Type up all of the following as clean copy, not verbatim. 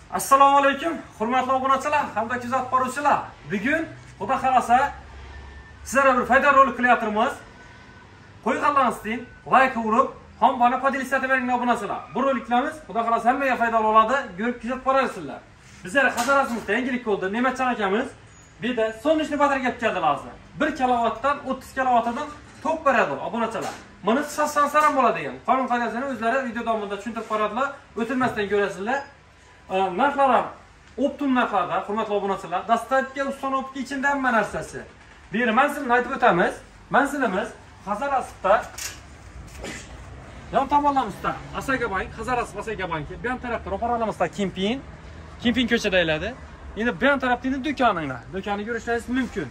Assalomu alaykum, hurmatli obunachilar hamda kuzatib boruvchilar. Bugun xudo xolasa sizlarga bir foyda rolik qilyapmiz. Qo'yganlaringiz uchun like urib, ham bana podelishga bering obunachilar. Bu roliklarimiz xudo xolasa hammaga foydali bo'ladi. Ko'rib kuzatib borasizlar. Bizlar Hazarazimizda yangilik bo'ldi. Ne'matjon akamiz bir de sonishni batarya keldi hozir. 1 kilovatdan 30 kilovatdan tok beradi obunachilar. Buni sansam bo'ladi degan. Qonun qoidasini o'zlari video davomida tushuntirib boradilar. O'tilmasdan ko'rasizlar. Narxlar ham optimum narxlarda, hurmatli obunachilar. Dastlabki ustanobki ichida hamma narsasi. Bu yer manzilni aytib o'tamiz. Manzilimiz Hazarazda yon tomonlamizda Asagabank, Hazaras Asagabank. Bu yon tarafda ro'paralamizda Kempin ko'chada iladi. Endi bu yon tarafda do'koninglar. Do'konni ko'rishingiz mumkin.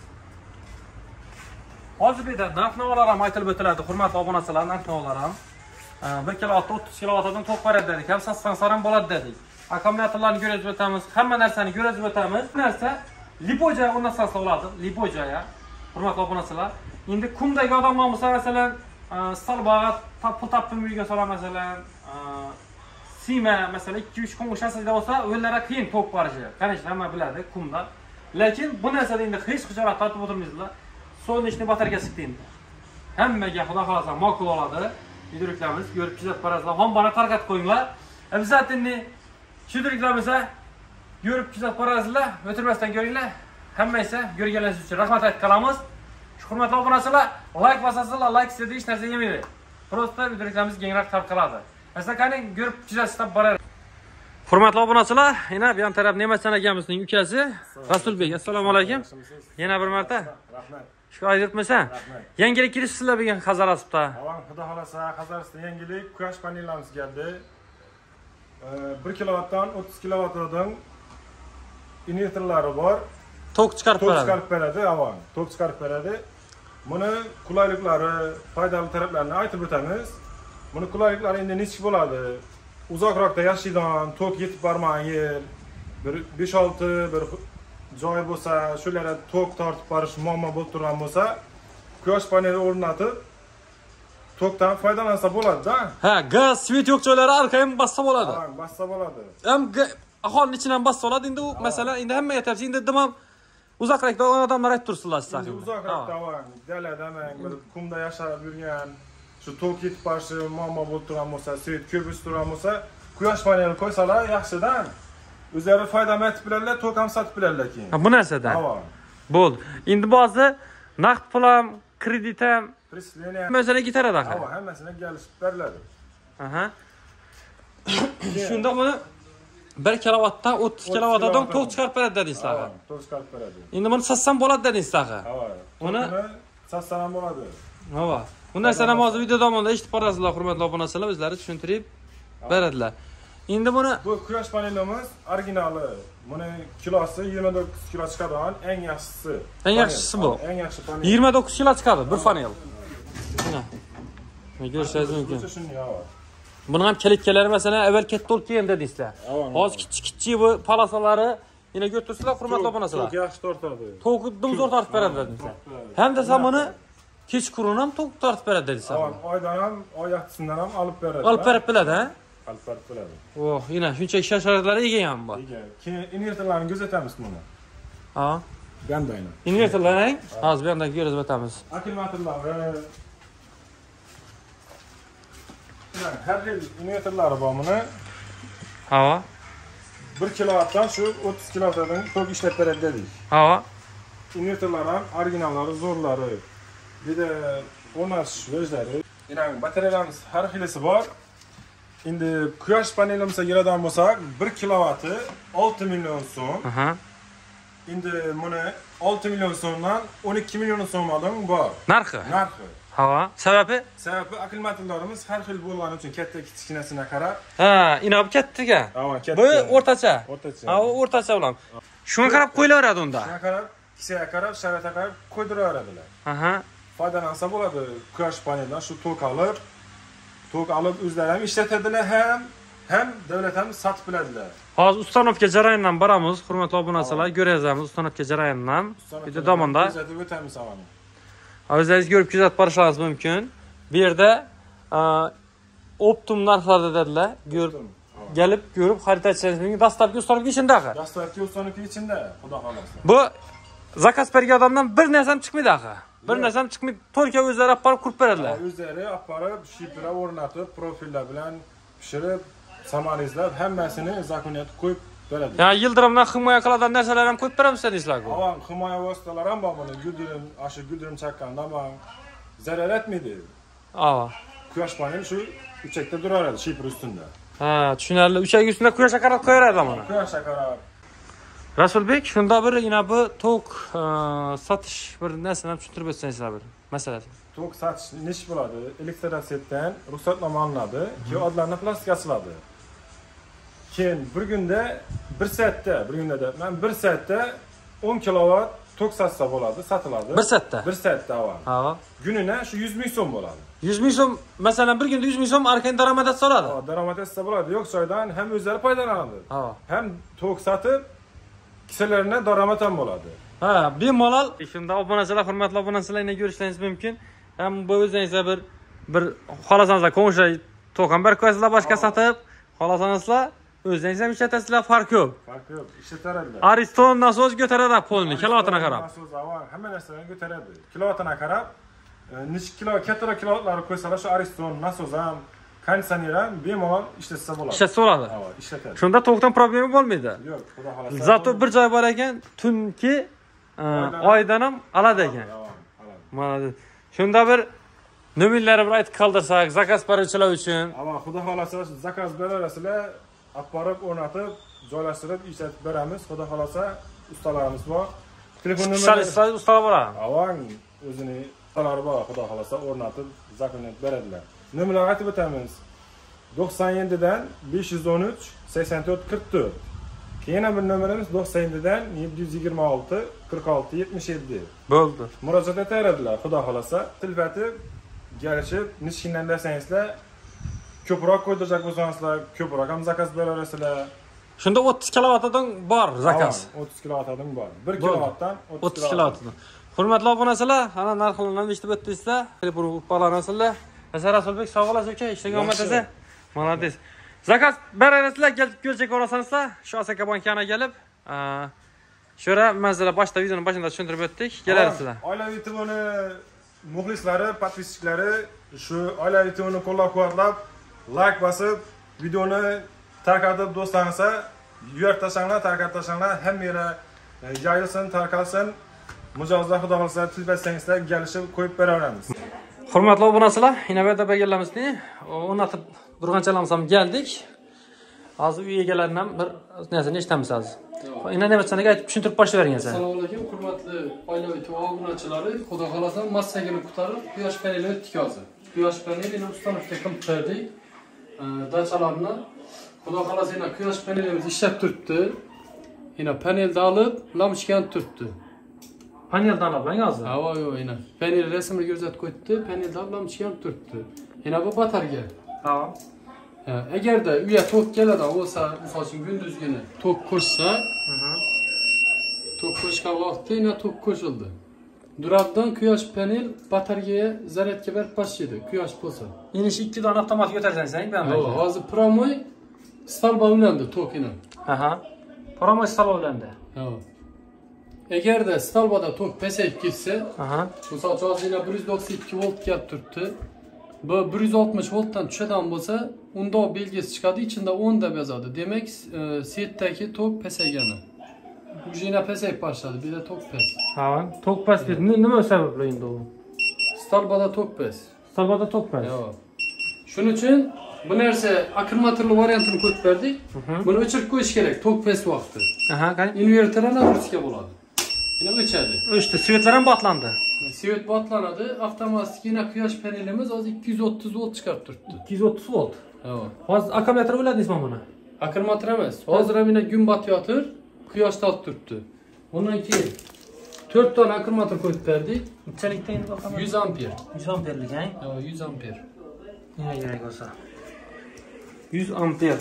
Hozir bu yerda narx-navolar ham aytilib o'tiladi, hurmatli obunachilar, narx-navolar ham 1 kilovatda 30 kilovatdan tok beradi dedik. Ham satsang ham bo'ladi dedik. Akkumulyatorlarni ko'rib o'tamiz, hamma narsani ko'rib o'tamiz. Bu narsa lipoja o'rnatsa bo'ladi, lipoja. Hurmatli obunachilar, endi kumdagi odamlar bo'lsa, masalan, salbaga pul topib yurgan so'ra masalan, sima masalan 2-3 kun o'shasida bo'lsa, o'zlari qiyin tok berishi. Qancha hamma biladi kumda. Lekin bu narsada endi hech xijolat tortib o'tirmaysizlar. Sonishni batarkasi endi. Hammaga xudo xolasa ma'qul bo'ladi. Videolarimiz ko'rib kuzatib borasizlar. Ham bana tarqatib qo'yinglar. Обязательно Şuduriklarımıza görüp kuzatib borasizlar, o'tirmasdan ko'ringlar. Hamma esa ko'rganingiz uchun rahmat aytib qolamiz. Hurmatli obunachilar, like bosasizlar, like sizda hech narsa yemaydi. Prosta videolarimiz kengroq tarqaladi. Masalan, ko'rib kuzatib borasiz. Hurmatli obunachilar, yana bu yon taraf Ne'matjon akamizning ukasi Rasulbek. Assalomu alaykum. Yana bir marta. Rahmat. Shu aytibmisan? Yangilik kirishsizlar bugun Hazarazda. Avam xudo xolasa Hazarazda yangilik quyosh panellarimiz keldi. 1 kilovatdan 30 kilovatdan invertorlari bor. Tok chiqarib beradi. Tok chiqarib beradi, avam. Tok chiqarib beradi. Buni qulayliklari, foydali taraflarini aytib o'tamiz. Buni qulayliklari endi nechik bo'ladi? Uzoqroqda yashaydigan, tok yetib bormagan yer, bir 5-6 bir joy bo'lsa, shularga tok tortib borish muammo bo'lib turgan bo'lsa, quyosh paneli o'rnatib tokdan foydalansa bo'ladi-da. Ha, gaz, svet yo'q joylari orqaga bassa bo'ladi. Ha, bassa bo'ladi. Ham aholining ichidan bassa bo'ladi. Endi u masalan, endi hamma aytasiz, endi dimam uzoqroqda odamlar aytib tursinlar sizlar. Uzoqroqda avan, dalada bir kumda yashab yurgan, shu tok yetib borishi muammo bo'lib turgan bo'lsa, svet ko'p o'sib turgan bo'lsa, quyosh paneli qo'ysalar yaxshidan. O'zlari foyda aytib bilanlar, tok ham sotib bilanlar keyin. Ha, bu narsadan. Avan. Bo'ldi. Endi ba'zi naqd pul ham, kredit ham Mesela gitarada. Ama hammasini gelishib beriladi. Aha. Shunda buni 1 kilovatdan 30 kilovatdan tok chiqarib beradi dedingizlar. Tok chiqarib beradi. Endi buni satsam bo'ladi dedingizlar. Uni satsam ham bo'ladi. Ha. Bu narsani hozir video davomida eshitib borasizlar, hurmatli obunachilar, o'zlari tushuntirib beradilar. Endi buni bu quyosh panelimiz originali. Buni kilosi 29 kilo chiqadigan eng yaxshisi. Eng yaxshisi bu. Eng yaxshi panel. 29 kilo chiqadi bir panel. Mana ko'rishingiz mumkin. Buni ham kelikkalari masalan avval katta bo'lib kelgan dedingizlar. Hozir kichik bu palasalari yana ko'rtirsizlar, hurmatli obunachilar. Tok yaxshi tortadi. Tokni zo'r tortib beradi dedingizlar. Hamda ham buni kechqurun ham tok tortib beradi dedingizlar. Oydan ham, oy yaxshisidan ham olib beradi. Olib berib biladi, ha? Olib berib biladi. Oh, yana shunchaki sharoitlar ega ham bor. Keyin invertorlarni ko'rsatamiz buni. Ha. Gandayni. Invertorlarni hozir bu yerdan ko'rib o'tamiz. Akkumulyatorlari har xil invertorlari bor buni. Ha. 1 kilovatdan shu 30 kilovatdan tok ishlab beradi dedik. Ha. Invertorlar ham originallari, zo'rlari. Bir de o'rnatish vojlari. Yana batareyalarimiz har xilisi bor. Endi quyosh panelimizga keladigan bo'lsak, 1 kilovati 6 million so'm. Aha. Endi buni 6 million so'mdan 12 million so'mgacha bor. Narxi. Ha, sababi akkumulyatorlarimiz har xil bo'lgani uchun katta kichkinasini qarab. Ha, inob kattaga. Ha, katta. Bu o'rtacha. O'rtacha. Ha, o'rtacha bilan. Shunga qarab qo'yilaveradi unda. Shunga qarab, kishiga qarab, sharoitga qarab qo'ydiraveradilar. Aha. Foydalansa bo'ladi quyosh panelidan shu tok olib o'zlari ham ishlatadilar ham davlat ham sotib biladilar. Hozir ustanovka jarayondan boramiz, hurmatli obunachilar, ko'rasiz ustanovka jarayonidan. Bitta tomonda kuzatib o'tamiz avval. O'zingiz ko'rib kuzatib borishingiz mumkin. Bu yerda optimum narxlarda dedilar. gelip görüp harita açsanız mümkün. Dastlabki ustalık içinde axı. Dastlabki ustalık içinde, xudo xolasa. Bu zakaz bergan odamdan bir narsam chiqmaydi axı. Bir narsam chiqmaydi. Turkiya o'zlari olib borib qurib beradilar. O'zlari olib borib, shifra o'rnatib, profillar bilan pishirib, samanizlab hammasini zakoniyat qo'yib beradi. Ya yildirimdan himoya qiladigan narsalar ham qo'yib beramizlar sizlarga. Avan himoya vositalari ham bor buni. Guldirim chaqqandan bor. Zarar etmaydi. Ava. Quyosh paneli shu uchakda turaveradi, shifr ustunda. Ha, tushunarli. Uchak ustida quyosh haqarat qo'yaradi mana. Quyosh haqarat. Rasulbek, shunda bir yana bu tok sotish bir narsani ham tushuntirib o'tsangizlar bir masalasi. Tok sotish nechi bo'ladi? Elektrosetdan ruxsatnoma olinadi, keyin odlarni plastik ochiladi. Keyin bir kunda 1 soatda, bir soatda 10 kilovat tok satsa bo'ladi, sotiladi. 1 soatda. 1 soatda avval. Ha. Gününe şu 100 ming so'm bo'ladi. 100 ming so'm, masalan, bir kunda 100 ming so'm arkan daromad etsa bo'ladi. Daromad etsa bo'ladi. Yo'q joydan hem o'zlari foydalanadi. Ha. Hem tok satib kishilarga daromad ham bo'ladi. Ha, bemalol. Shunda obunachilar, hurmatli obunachilarni ko'rishingiz mumkin. Ham bu o'zingizlar bir xohlasangiz ko'ngilli tok ham bir ko'rsangizlar boshqa satib, xohlasangiz o'zingiz ham ishlatasizlar, farq yo'q. Farq yo'q, ishlataradilar. Ariston nasos ko'taradi polni, kilovatini qarab. Nasos avval hamma narsani ko'taradi. Kilovatini qarab, necha kilo, kattaroq kilovatlarni qo'ysalar, shu Ariston nasos ham, konditsioner ham bemalol ishlatsa bo'ladi. Ishlatsa bo'ladi. Avval ishlatadi. Shunda tokdan problemi bo'lmaydi. Yo'q, xudo xolasa. Zato bir joy bor ekan, tunki oydan ham oladi ekan. Mana shunda bir nomerlari bir aytib qoldirsak, zakaz beruvchilar uchun. Avval xudo xolasa zakaz berasizlar, olib borib o'rnatib, joylashtirib ishlatib beramiz. Xudo xolasa ustalarimiz bor. Telefon nomerlari ustalar bor. Avval o'zini ustalari bor, xudo xolasa o'rnatib zakoniyat beradilar. Nomerlarni aytib o'tamiz. 97 dan 513 84 44. Keyin bir nomerimiz 97 dan 726 46 77. Bo'ldi. Murojaat etaveradilar, xudo xolasa. Tilfati kelishib, nishkinan desangizlar, ko'proq qo'ydirajak bo'lsangizlar, ko'proq ham zakaz beraverasizlar. Shunda 30 kilovatdan bor zakaz. 30 kilovatdan bor. 1 kilovatdan 30 kilovatdan. Hurmatli obunachilar, ana narxlarni eshitib o'tdingizlar. Telefon bog'lanasizlar. Rasulbek sog' bo'lasiz aka, ishlagan omadasiz. Молодец. Zakaz berasizlar, kelib ko'rasanizlar, shu Asaka bankana kelib, shura manzara boshda videoning boshida tushuntirib o'tdik. Kelasizlar. Oilaviy TV'ni muxlislari, podpischiklari shu oilaviy TV'ni qo'llab-quvvatlab, like bosib, videoni tarqatib do'stlaringizga yurak tashanglar, hammaga yayilsin, tarqalsin. Mijozlar xudo xolasa tilbasangizlar kelishib qo'yib beraveramiz. Hurmatli obunachilar, Innovatda berganlarimizni o'rnatib turganchalarimiz ham keldik. Hozir uy egalaridan bir narsani eshitamiz hozir. Innovatsiyaga aytib tushuntirib boshlayveringlar. Assalomu alaykum, hurmatli oilaviy TV obunachilari. Xudo xolasa massagini ko'tarib, quyosh paneli o'tdik hozir. Quyosh panelini ustanovga qilib berdik. Dachalarni xudo xolasa yana quyosh panelimiz ishlab turibdi. Yana panelni olib, lampochkani turibdi. Paneldan olib hozir. Ha, yo'q, yana. Panel rasmini ko'rsatib qo'yibdi, panelni olib lampochkani turibdi. Yana bu batarya. Tamam. Agarda uyga tok keladi bo'lsa, misol uchun kunduzgina tok qo'shsa, tok qo'shgan vaqtda yana tok qo'shildi. Durabdan quyosh panel bataryaga zaryadga berib boshlaydi, quyosh bo'lsa. Inish 2 dona avtomatik ko'tarsangiz, ben Ha, hozir promoy stalba ulandi tokini. Aha. Promoy stalba ulandi. Ha. Agarda stalbada tok pasayib ketsa, misol uchun hozir 192 volt kelib turibdi. Bu 160 voltdan tushadigan bo'lsa, unda belgisi chiqadi, ichida 10 deb yozadi. Demak, setdagi tok pasaygani. Ujina pasayib boshladi, bir de tok pas. Ha, tok pas nima sababli endi u? Stalbada tok pas. Stalbada tok pas. Yo'q. Shuning uchun bu narsa akkumulyatorli variantini ko'rib berdik. Buni o'chirib qo'yish kerak tok pas vaqti. Aha, qani? Invertor nagruska bo'ladi. Yana o'chadi. O'chdi, svetlar ham botlandi. Svet botlanadi, avtomatik yana quyosh panelimiz hozir 230 volt chiqarib turibdi. 230 volt. Yo'q. Hozir akkumulyator o'ladingizmi buni? Akkumulyator emas. Hozir ham yana gün batyotir, quyoshda olib turibdi. Undan keyin 4 dona akkumulyator qo'yib berdik. Nechalikda endi baqqan? 100 amper. 100 amperlik, ha? Yo'q, 100 amper. Nima kerak bo'lsa. 100 amper.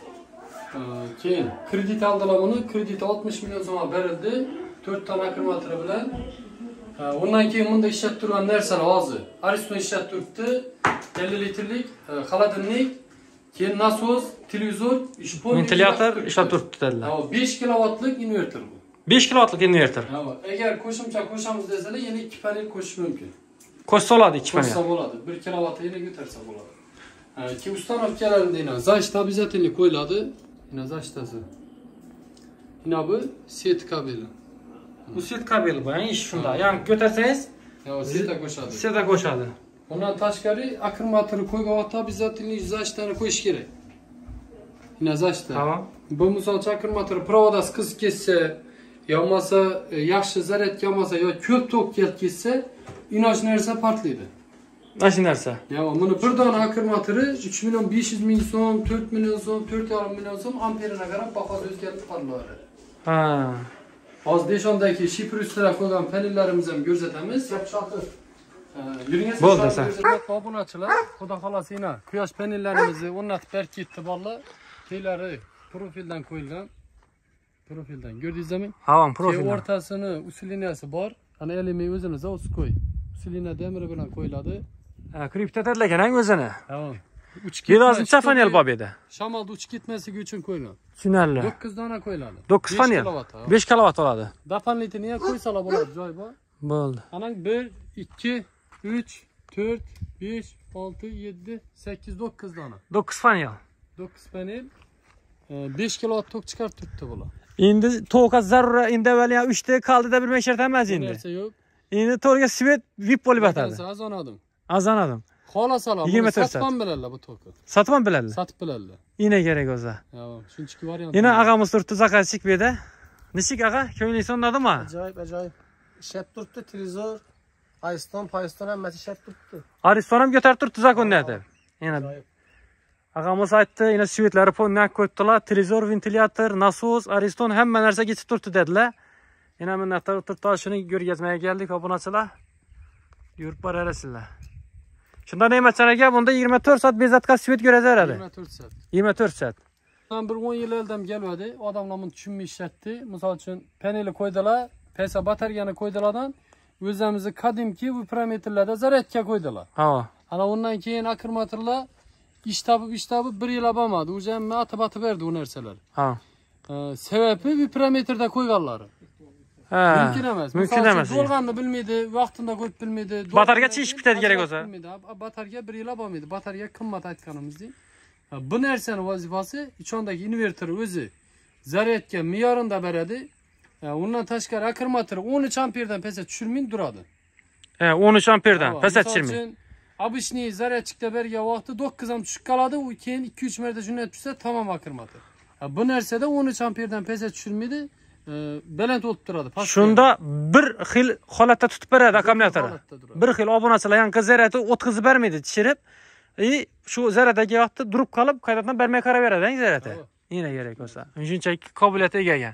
Keyin kredit aldilar buni, krediti 60 million so'm berildi. 4 dona akkumulyator bilan. Undan keyin bunda ishlab turgan narsani hozir Ariston ishlab turibdi. 50 litrlik xolodilnik Keyin nasos, televizor, ventilyator ishlab turibdi dedilar. 5 kilovatlik inverter bu. 5 kilovatlik inverter. Agar qo'shimcha qo'shamiz desalar, yana 2 panel qo'shish mumkin. Qo'shsa oladi 2 panel. Qo'shsa bo'ladi. 1 kilovatni yana ko'tarsa bo'ladi. Ki ustanovkalarni deyman. Zash обязательно qo'yiladi. Yana zashtasi. Yana bu set kabeli. Bu set kabeli bu, ish shunda. Ya'ni ko'tarsangiz, seta qo'shadi. Seta qo'shadi. Bundan tashqari akkumulyatorni qo'ygan vaqtda обязательно zashtani qo'yish kerak. Yana zashta. Tamam. Bu misol uchun akkumulyator provodasi qisib ketsa, yo'lmasa yaxshi zaryadga olmasa yo ko'p tok kelib ketsa, inoch narsa portlaydi. Mana shu narsa. Buni bir dona akkumulyatori 3 million 500 ming so'm, 4 million so'm, 4,5 million so'm amperiga qarab bahosi o'zgarib qolaveradi. Ha. Hozir deshondagi shifr ustida qo'ygan panellarimizni ham ko'rsatamiz. Bo'ldi esa. Obunachilar, xudo xolasa yana quyosh panellarimizni o'rnatib berib ketdi bolalar. Keylari profildan qo'yilgan. Profildan ko'rdingizmi? Ha, profil. O'rtasini usuliniyasi bor. Ana elimi o'zini zavod qo'y. Usulina demiri bilan qo'yiladi. Kripto tadlagan o'zini. Tamam. 3 Yozimcha panel bor edi. Shamolda uch ketmasligi uchun qo'yilgan. Tushunarli. 9 dona qo'yiladi. 9 panel. 5 kilovat oladi. Dapanlitini ham qo'ysalar bo'ladi, joy bor. Bo'ldi. Ana 1 2 3 4 5 6 7 8 9 dona. 9 panel. 9 panel 5 kilovat tok chiqarib turibdi bular. Endi to'g'ri zarur endi avvaliga 3 ta qaldida bir mashart emas endi. Narsa yo'q. Endi to'rga svet VIP bo'lib yotadi. Azonadim. Azonadim. Xolasalar, buni satib ham biladilar bu tokni. Satib ham biladilar. Satib biladilar. Ina kerak o'zi. Yo'q, shunchaki variant. Yana ag'amiz turibdi zakazchik bu yerda. Nechik ag'a? Ko'nglingiz so'nadimi? Ajoyib. Ishab turibdi, televizor, Payston hammasi ishab turibdi. Ariston ham ko'tarib turibdi zakonni deb. Yana ag'amiz aytdi, yana svetlari fonnak qo'yibdilar, televizor, ventilyator, nasos, Ariston hamma narsa ketib turibdi dedilar. Yana minnatdor turibdi, shuni ko'rgazmaga keldik, obunachilar. Yurib borasizlar. Shunda Ne'matjon aka, bunda 24 soat bezatka svet ko'raveradi. 24 soat. 24 soat. Ben bir 10 yıl elden gelmedi. Adamlar bunu düşünmüşlerdi. Misal için paneli koydular. Pesa bataryani koydulardan o'zimizni qadimki bu parametrlarda zaryadga qo'ydilar. Ha. Ana undan keyin akkumulyatorlar ish tabib 1 yil bo'lmadi. O'zi ham atib berdi u narsalar. Ha. Sababi bu parametrda qo'yganlari. Ha. Mumkin emas. Mumkin emas. Bo'lganini bilmaydi, vaqtida qo'yib bilmaydi. Batarya chiqib ketadi kerak o'zi. Batarya 1 yil bo'lmaydi. Batarya qimmat aytganimizdek. Bu narsaning vazifasi ichondagi inverter o'zi zaryadga me'yorida beradi. Undan tashqari akkumulyator 13 amperdan pasa tushirmay turadi. 13 amperdan pasa tushirmay. Обычный zaryadchikda bergan vaqtda 9 ham tushib qoladi, u keyin 2-3 marta shunday tushsa tamom akkumulyator. Bu narsada 13 amperdan pasa tushirmaydi, baland bo'lib turadi. Shunda bir xil holatda tutib beradi akkumulyatorni. Bir xil obunachilar yangi zaryadni o'tkazib bermaydi, tushirib. Shu zaryadagi vaqtda durib qolib, qaytadan bermay qaraveradi, zaryadni. Yana kerak bo'lsa. Shunchaki qobiliyati egagan.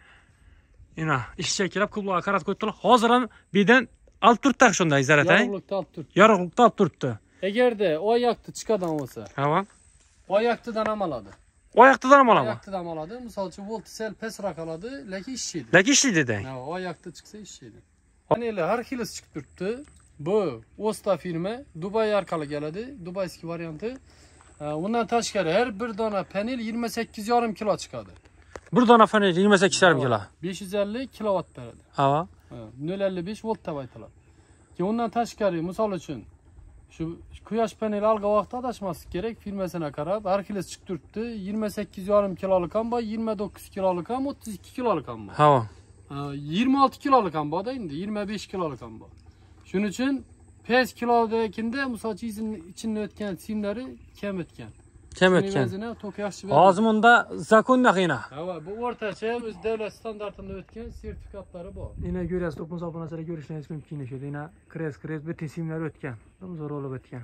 Ina, ishchi kelib kublar qarat qo'yibdilar. Hozir ham bedan olib turibdi shunday zaryadni. Yorug'likda olib turibdi. Yorug'likda olib turibdi. Agarda oyoqni chiqadan bo'lsa. Ha. Oyoqdan ham oladi. Oyoqdan ham oladi. Oyoqdan ham oladi. Misol uchun volt sel pasroq oladi, lekin ishlaydi. Lekin ishlaydi. Ha, oyoqda chiqsa ishlaydi. Paneli har xilisi chiqib turibdi. Bu Osta firma, Dubay orqali keladi, Dubayskiy varianti. Undan tashqari har bir dona panel 28,5 kilo chiqadi. Bir dona panel 28,5 kilo. 550 kilovat beradi. Ha. 0,55 volt deb aytiladi. Ki undan tashqari misol uchun shu quyosh paneli olgan vaqtda adashmaslik kerak, firmasına qarab, har xilisi chiqib turibdi. 28,5 kilolik ham bor, 29 kilolik ham, 32 kilolik ham bor. Ha. 26 kilolik ham bor-da endi, 25 kilolik ham bor. Shuning uchun 5 kilodagikinda misol uchun ichidan o'tgan simlari kam o'tgan. Kam o'tgan. Tok yaxshi beradi. Hozir bunda zakonna qiyna. Ha, bu o'rtacha o'z davlat standartida o'tgan sertifikatlari bor. Yana ko'rasiz, o'z obunachilar ko'rishingiz mumkin edi. Yana kres bu simlar o'tgan. Zo'r olib o'tgan.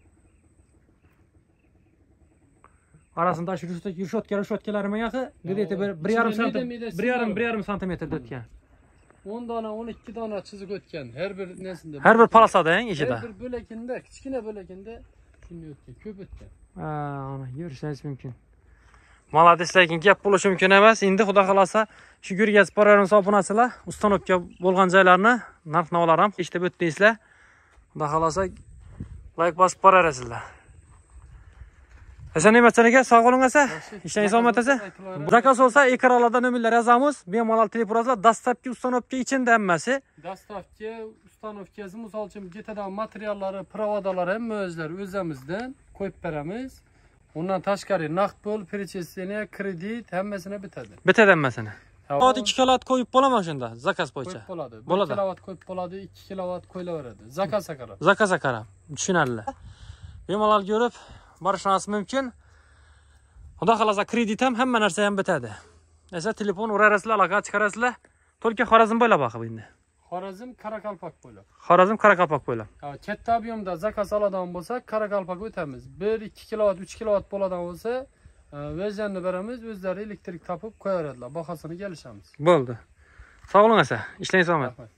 Arasında yurishotganlar menga где-то 1,5 santimetrda o'tgan. 10 dona, 12 dona chizib o'tgan. Har bir narsada. Har bir palasada, ichida. Har bir bo'lakinda, kichkina bo'lakinda shunday o'tgan, ko'p o'tgan. Ha, ana ko'rishingiz mumkin. Молодец, lekin gap bo'lishi mumkin emas. Endi xudo xolasa shu ko'rgazib boramiz obunachilar. Ustanovka bo'lgan joylarni, narx-navolar ham eshitib o'tdingizlar. Xudo xolasa like bosib borasizlar. Hasan Ne'matjon aka, sog' bo'ling asa. Ishlaringiz omadli asa. Zakaz olsa ekranlarda nomerlar yozamiz. Bemalol telefoningizlar dastlabki ustanovka içinde hammasi. Dastlabki ustanovkasi misol uchun getadan materiallari, provodalari hamma o'zlari o'zimizdan qo'yib beramiz. Undan tashqari naqd pul, prechesiniya, kredit hammasini bitadi. Bitadi hammasini. 2 kilowatt qo'yib bo'ladimi shunda? Zakaz bo'yicha. Bo'ladi. 1 Bo'ladi. kilowatt qo'yib bo'ladi, 2 kilowatt qo'yilaveradi. Zakazga qarab. Zakazga qarab. Tushunarli. Bemalol ko'rib borishingiz mumkin. Xudo xolasa kredit ham hamma narsa ham bitadi. Esa telefon urarasizlar, aloqa chiqarasizlar. To'lka Xorazm bo'ylab boqib endi. Xorazm Qoraqalpoq bo'ylab. Xorazm Qoraqalpoq bo'ylab. Katta ob'yomda zakaz oladigan bo'lsak, Qoraqalpoq o'tamiz. 1-2 kilowatt, 3 kilowatt bo'ladigan bo'lsa, o'zlarini beramiz, o'zlari elektrik topib qo'yaradilar. Bahosini kelishamiz. Bo'ldi. Sog' bo'ling asa. Ishlaringiz omadli.